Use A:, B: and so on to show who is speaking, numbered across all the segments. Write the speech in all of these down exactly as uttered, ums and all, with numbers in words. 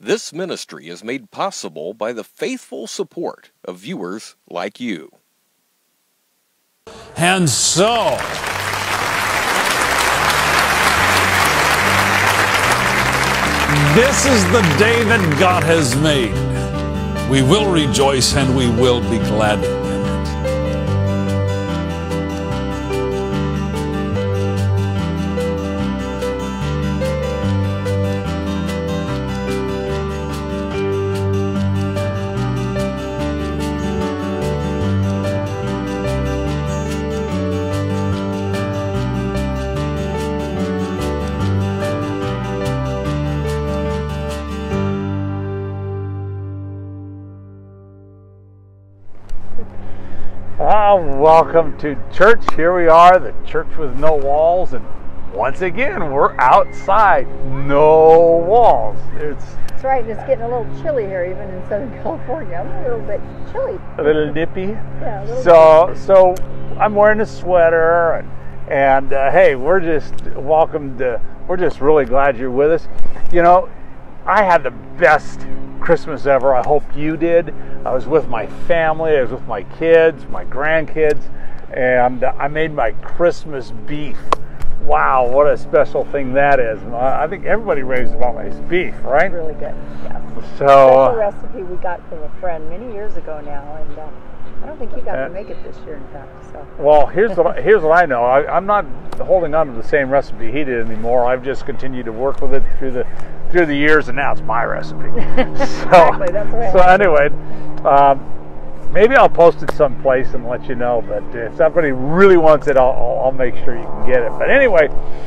A: This ministry is made possible by the faithful support of viewers like you.
B: And so, this is the day that God has made. We will rejoice and we will be glad in it.
C: Ah, welcome to church. Here we are, the church with no walls, and once again we're outside. No walls. It's
D: That's right. It's getting a little chilly here, even in Southern California. I'm a little bit chilly.
C: a little nippy.
D: Yeah, a little
C: So, so I'm wearing a sweater, and, and uh, hey, we're just welcome to. We're just really glad you're with us. You know, I had the best Christmas ever. I hope you did. I was with my family. I was with my kids, my grandkids, and I made my Christmas beef. Wow, what a special thing that is. I think everybody raves about my beef, right?
D: really good. Yeah.
C: So,
D: Special recipe we got from a friend many years ago now, and uh, I don't think he got
C: Uh,
D: to make it this year, in fact. So.
C: well, here's what I, here's what I know. I, I'm not holding on to the same recipe he did anymore. I've just continued to work with it through the through the years, and now it's my recipe.
D: Exactly, that's right.
C: So anyway, um, maybe I'll post it someplace and let you know. But if somebody really wants it, I'll, I'll I'll make sure you can get it. But anyway,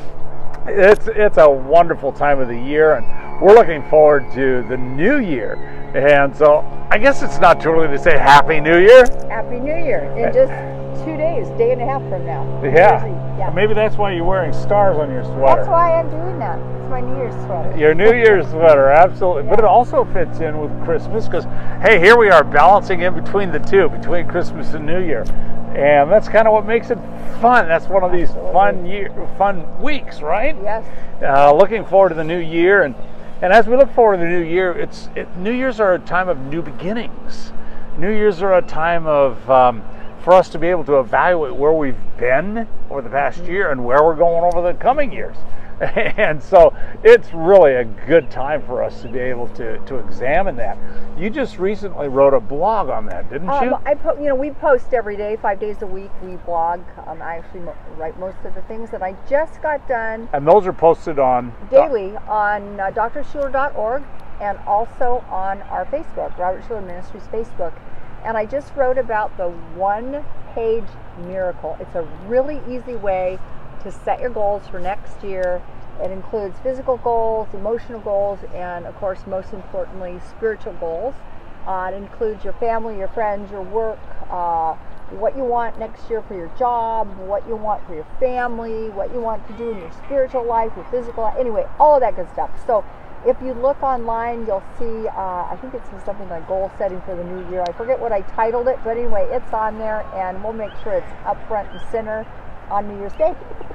C: it's it's a wonderful time of the year, and we're looking forward to the new year. And so I guess it's not too early to say Happy New Year.
D: Happy New Year in just two days, day and a half from now. New
C: Yeah.
D: Year's Eve. Yeah.
C: Maybe that's why you're wearing stars on your sweater.
D: That's why I'm doing that. It's my New Year's sweater.
C: Your New Year's sweater, absolutely. But
D: Yeah.
C: it also fits in with Christmas because, hey, here we are balancing in between the two, between Christmas and New Year. And that's kind of what makes it fun. That's one of these fun year, fun weeks, right?
D: Yes.
C: Uh, looking forward to the new year. And, and as we look forward to the new year, it's it, New Year's are a time of new beginnings. New Year's are a time of... Um, for us to be able to evaluate where we've been over the past year and where we're going over the coming years. And so it's really a good time for us to be able to, to examine that. You just recently wrote a blog on that, didn't you?
D: Um, I po- you know, we post every day, five days a week. We blog. Um, I actually mo- write most of the things that I just got done
C: And those are posted on...
D: daily on uh, D R Schuller dot org and also on our Facebook, Robert Schuller Ministries Facebook. And I just wrote about the one-page miracle. It's a really easy way to set your goals for next year. It includes physical goals, emotional goals, and of course, most importantly, spiritual goals. Uh, it includes your family, your friends, your work, uh, what you want next year for your job, what you want for your family, what you want to do in your spiritual life, your physical life. Anyway, all of that good stuff. So if you look online, you'll see, uh, I think it says something like goal setting for the new year. I forget what I titled it, but anyway, it's on there, and we'll make sure it's up front and center on New Year's Day.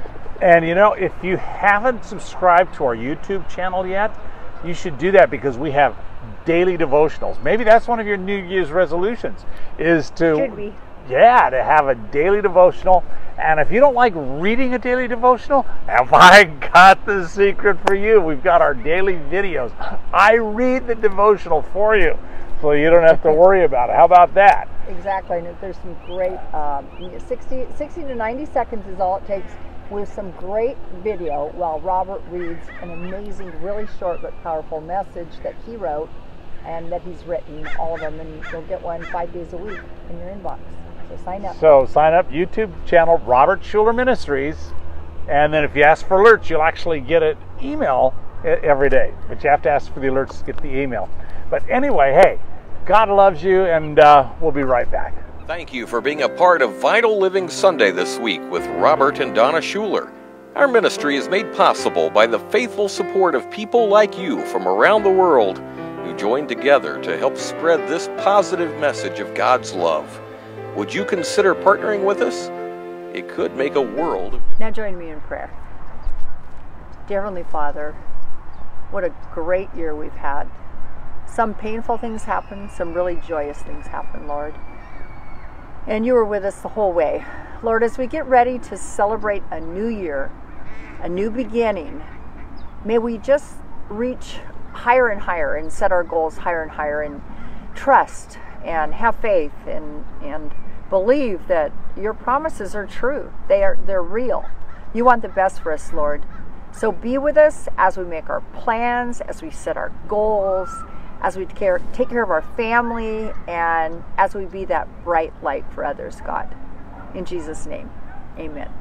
C: And you know, if you haven't subscribed to our YouTube channel yet, you should do that because we have daily devotionals. Maybe that's one of your New Year's resolutions, is to...
D: Should be.
C: Yeah, to have a daily devotional. And if you don't like reading a daily devotional, have I got the secret for you? We've got our daily videos. I read the devotional for you, so you don't have to worry about it. How about that?
D: Exactly, and there's some great, um, sixty, sixty to ninety seconds is all it takes with some great video while Robert reads an amazing, really short but powerful message that he wrote and that he's written, all of them, and you'll get one five days a week in your inbox. So sign up.
C: So sign up, YouTube channel, Robert Schuller Ministries, and then if you ask for alerts, you'll actually get an email every day. But you have to ask for the alerts to get the email. But anyway, hey, God loves you, and uh, we'll be right back.
A: Thank you for being a part of Vital Living Sunday this week with Robert and Donna Schuller. Our ministry is made possible by the faithful support of people like you from around the world who join together to help spread this positive message of God's love. Would you consider partnering with us? It could make a world of difference.
D: Now join me in prayer. Dear Heavenly Father, what a great year we've had. Some painful things happen, some really joyous things happen, Lord. And you were with us the whole way. Lord, as we get ready to celebrate a new year, a new beginning, may we just reach higher and higher and set our goals higher and higher and trust and have faith and, and believe that your promises are true. They are, they're real. You want the best for us, Lord. So be with us as we make our plans, as we set our goals, as we care, take care of our family, and as we be that bright light for others, God. In Jesus' name, amen.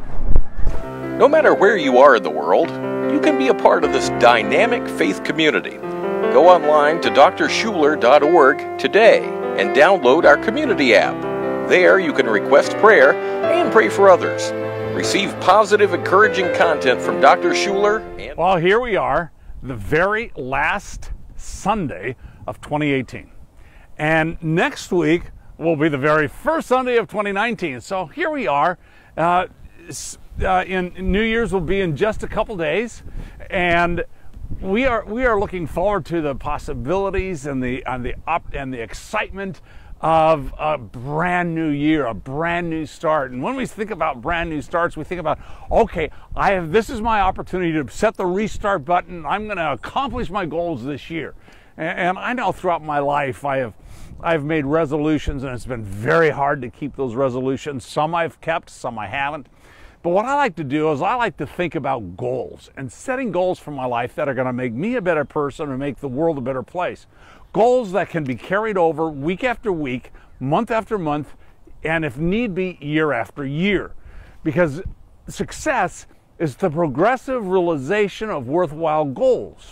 A: No matter where you are in the world, you can be a part of this dynamic faith community. Go online to D R schuler dot org today and download our community app. There you can request prayer and pray for others. Receive positive, encouraging content from Doctor Schuler. And
B: Well, here we are, the very last Sunday of twenty eighteen. And next week will be the very first Sunday of twenty nineteen. So here we are. Uh, uh, in New Year's will be in just a couple days. And we are we are looking forward to the possibilities and the and the up and the excitement of a brand new year, a brand new start. And when we think about brand new starts, we think about, okay, I have this is my opportunity to set the restart button. I'm going to accomplish my goals this year. And, and I know throughout my life I have I've made resolutions, and it's been very hard to keep those resolutions. Some I've kept, some I haven't. But what I like to do is I like to think about goals and setting goals for my life that are going to make me a better person and make the world a better place. Goals that can be carried over week after week, month after month, and if need be, year after year. Because success is the progressive realization of worthwhile goals.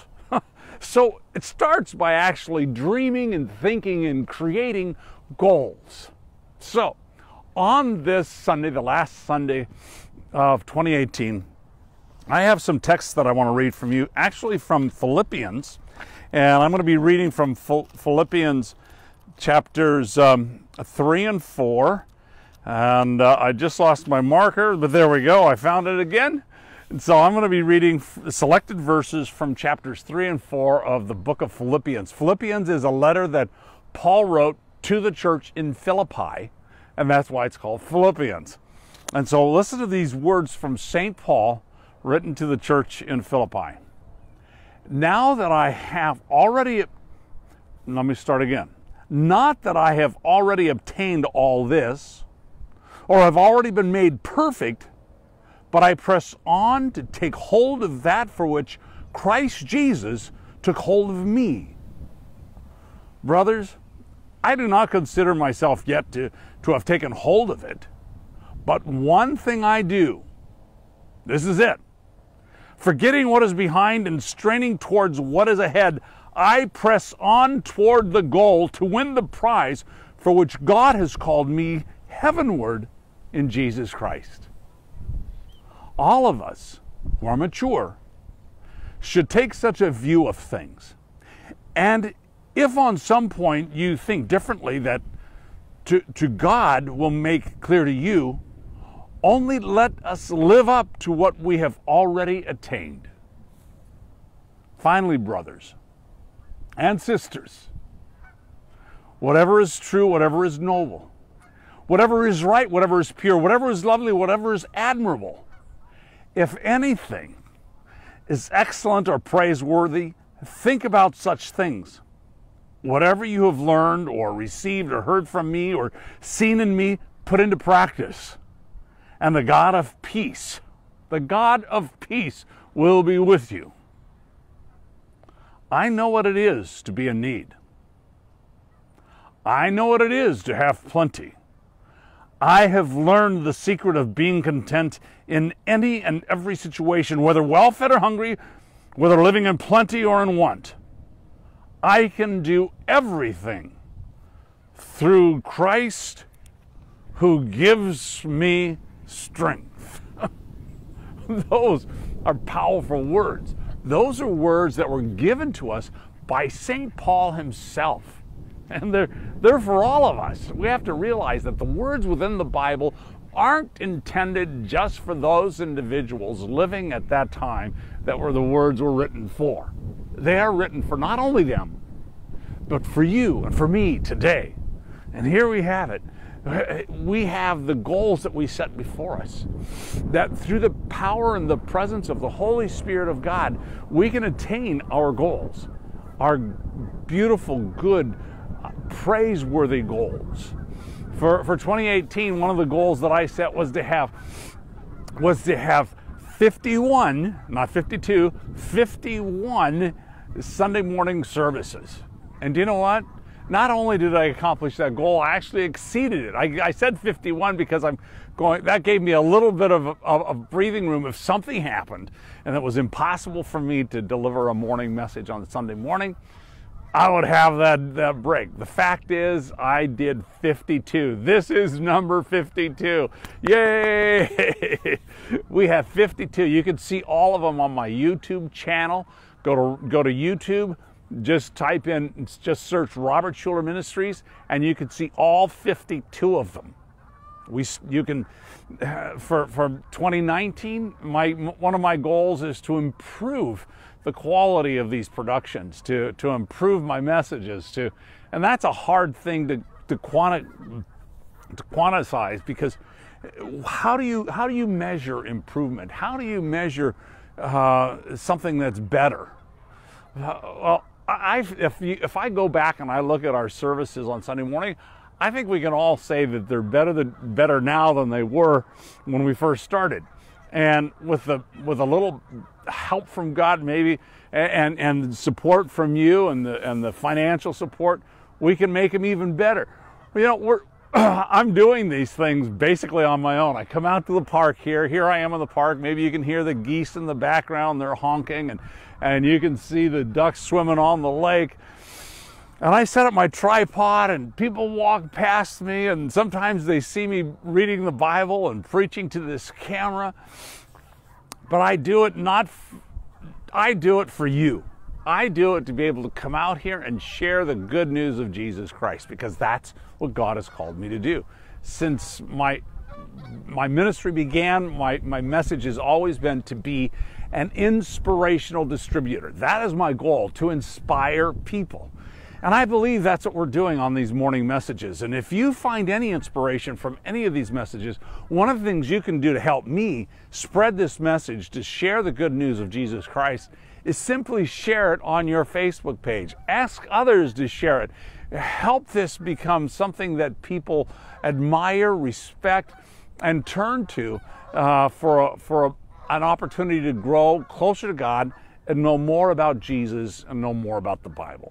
B: So it starts by actually dreaming and thinking and creating goals. So on this Sunday, the last Sunday of twenty eighteen, I have some texts that I want to read from you, actually from Philippians. And I'm going to be reading from Philippians chapters um, three and four. And uh, I just lost my marker, but there we go. I found it again. And so I'm going to be reading selected verses from chapters three and four of the book of Philippians. Philippians is a letter that Paul wrote to the church in Philippi, and that's why it's called Philippians. And so listen to these words from Saint Paul written to the church in Philippi. Now that I have already, let me start again. Not that I have already obtained all this, or have already been made perfect, but I press on to take hold of that for which Christ Jesus took hold of me. Brothers, I do not consider myself yet to, to have taken hold of it, but one thing I do, this is it. Forgetting what is behind and straining towards what is ahead, I press on toward the goal to win the prize for which God has called me heavenward in Jesus Christ. All of us who are mature should take such a view of things. And if on some point you think differently, that to, to God will make clear to you, only let us live up to what we have already attained. Finally, brothers and sisters, whatever is true, whatever is noble, whatever is right, whatever is pure, whatever is lovely, whatever is admirable, if anything is excellent or praiseworthy, think about such things. Whatever you have learned or received or heard from me or seen in me, put into practice. And the God of peace, the God of peace will be with you. I know what it is to be in need. I know what it is to have plenty. I have learned the secret of being content in any and every situation, whether well-fed or hungry, whether living in plenty or in want. I can do everything through Christ who gives me strength. Those are powerful words. Those are words that were given to us by Saint Paul himself. And they're, they're for all of us. We have to realize that the words within the Bible aren't intended just for those individuals living at that time that were the words were written for. They are written for not only them, but for you and for me today. And here we have it. We have the goals that we set before us. That through the power and the presence of the Holy Spirit of God, we can attain our goals, our beautiful, good, praiseworthy goals. For, for twenty eighteen, one of the goals that I set was to have was to have fifty-one, not fifty-two, fifty-one Sunday morning services. And do you know what? Not only did I accomplish that goal, I actually exceeded it. I, I said fifty-one because I'm going, that gave me a little bit of, of, of breathing room if something happened and it was impossible for me to deliver a morning message on Sunday morning. I would have that, that break. The fact is, I did fifty-two. This is number fifty-two. Yay! We have fifty-two. You can see all of them on my YouTube channel. Go to, go to YouTube. Just type in, just search Robert Schuller Ministries, and you can see all fifty-two of them. We, you can, uh, for for twenty nineteen, my one of my goals is to improve the quality of these productions, to to improve my messages, to, and that's a hard thing to to quanti, to quantify, because how do you how do you measure improvement? How do you measure uh, something that's better? Uh, well. I, if, you, if I go back and I look at our services on Sunday morning, I think we can all say that they're better than, better now than they were when we first started. And with the with a little help from God, maybe, and and support from you, and the and the financial support, we can make them even better. You know, we're I'm doing these things basically on my own. I come out to the park here. Here I am in the park. Maybe you can hear the geese in the background. They're honking, and, and you can see the ducks swimming on the lake. And I set up my tripod, and people walk past me, and sometimes they see me reading the Bible and preaching to this camera. But I do it not, I do it for you. I do it to be able to come out here and share the good news of Jesus Christ, because that's what God has called me to do. Since my my ministry began, my, my message has always been to be an inspirational distributor. That is my goal, to inspire people. And I believe that's what we're doing on these morning messages. And if you find any inspiration from any of these messages, one of the things you can do to help me spread this message, to share the good news of Jesus Christ, is simply share it on your Facebook page. Ask others to share it. Help this become something that people admire, respect, and turn to uh, for, a, for a, an opportunity to grow closer to God and know more about Jesus and know more about the Bible.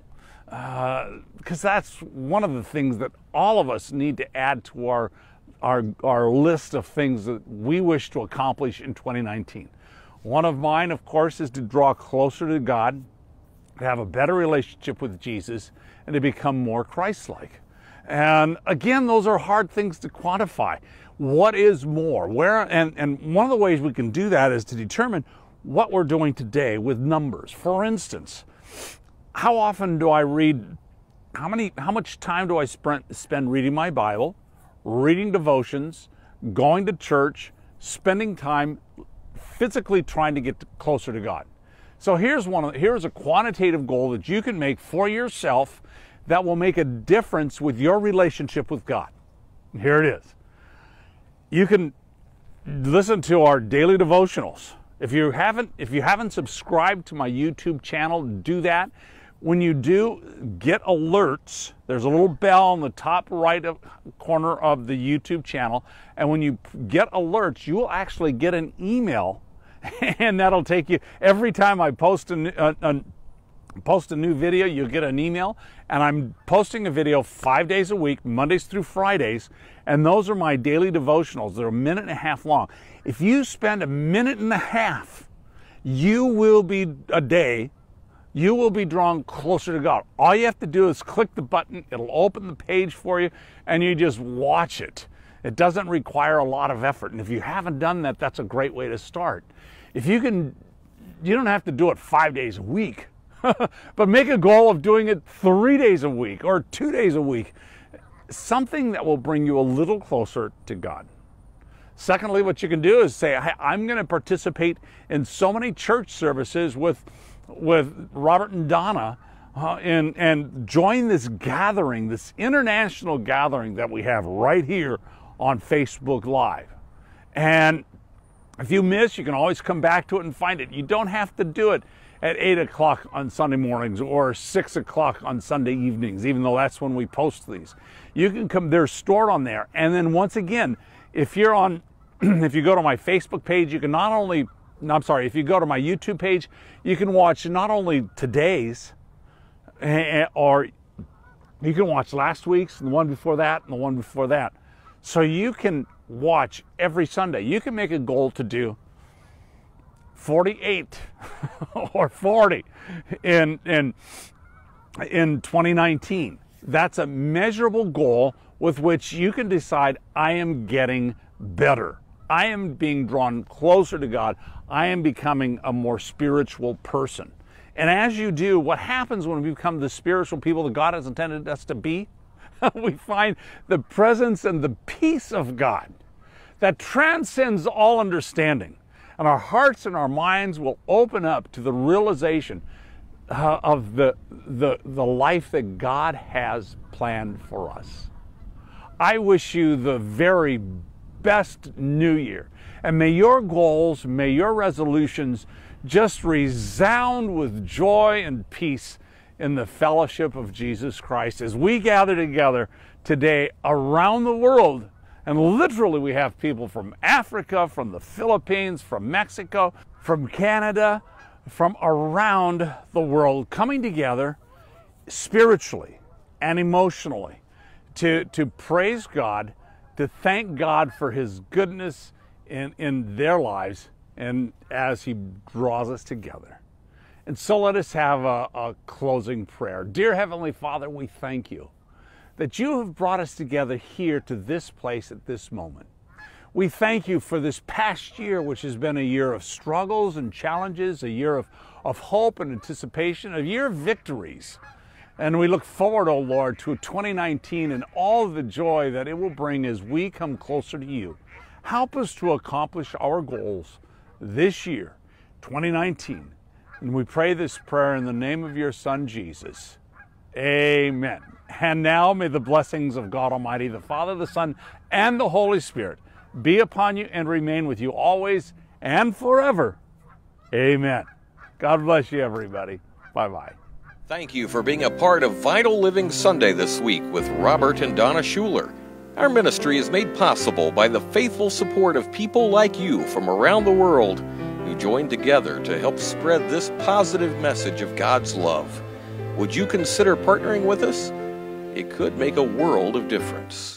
B: Because uh, that's one of the things that all of us need to add to our, our, our list of things that we wish to accomplish in twenty nineteen. One of mine, of course, is to draw closer to God, to have a better relationship with Jesus, and to become more Christ-like. And again, those are hard things to quantify. What is more? Where? And, and one of the ways we can do that is to determine what we're doing today with numbers. For instance, how often do I read, how many, how much time do I spend, spend reading my Bible, reading devotions, going to church, spending time physically trying to get closer to God? So here's one. Of, here's a quantitative goal that you can make for yourself that will make a difference with your relationship with God. Here it is. You can listen to our daily devotionals. If you haven't, if you haven't subscribed to my YouTube channel, do that. When you do, get alerts. There's a little bell on the top right of, corner of the YouTube channel, and when you get alerts, you will actually get an email, and that'll take you every time I post a, a, a post a new video. You'll get an email, and I'm posting a video five days a week, Mondays through Fridays, and those are my daily devotionals. They're a minute and a half long. If you spend a minute and a half, you will be a day. You will be drawn closer to God. All you have to do is click the button. It'll open the page for you, and you just watch it. It doesn't require a lot of effort. And if you haven't done that, that's a great way to start. If you can, you don't have to do it five days a week, but make a goal of doing it three days a week or two days a week. Something that will bring you a little closer to God. Secondly, what you can do is say, I'm going to participate in so many church services with with Robert and Donna uh, and, and join this gathering, this international gathering that we have right here on Facebook Live. And if you miss, you can always come back to it and find it. You don't have to do it at eight o'clock on Sunday mornings or six o'clock on Sunday evenings, even though that's when we post these. You can come, they're stored on there. And then once again, if you're on, if you go to my Facebook page, you can not only, no, I'm sorry, if you go to my YouTube page, you can watch not only today's, or you can watch last week's, and the one before that, and the one before that. So you can watch every Sunday. You can make a goal to do forty-eight or forty in, in, in twenty nineteen. That's a measurable goal with which you can decide, I am getting better. I am being drawn closer to God. I am becoming a more spiritual person. And as you do, what happens when we become the spiritual people that God has intended us to be? We find the presence and the peace of God that transcends all understanding. And our hearts and our minds will open up to the realization uh, of the, the, the life that God has planned for us. I wish you the very best new year. And may your goals, may your resolutions just resound with joy and peace in the fellowship of Jesus Christ as we gather together today around the world. And literally we have people from Africa, from the Philippines, from Mexico, from Canada, from around the world coming together spiritually and emotionally to, to praise God, to thank God for His goodness in, in their lives and as He draws us together. And so let us have a, a closing prayer. Dear Heavenly Father, we thank you that you have brought us together here to this place at this moment. We thank you for this past year, which has been a year of struggles and challenges, a year of, of hope and anticipation, a year of victories. And we look forward, O Lord, to twenty nineteen and all the joy that it will bring as we come closer to you. Help us to accomplish our goals this year, twenty nineteen. And we pray this prayer in the name of your Son, Jesus. Amen. And now may the blessings of God Almighty, the Father, the Son, and the Holy Spirit be upon you and remain with you always and forever. Amen. God bless you, everybody. Bye-bye.
A: Thank you for being a part of Vital Living Sunday this week with Robert and Donna Schuler. Our ministry is made possible by the faithful support of people like you from around the world who join together to help spread this positive message of God's love. Would you consider partnering with us? It could make a world of difference.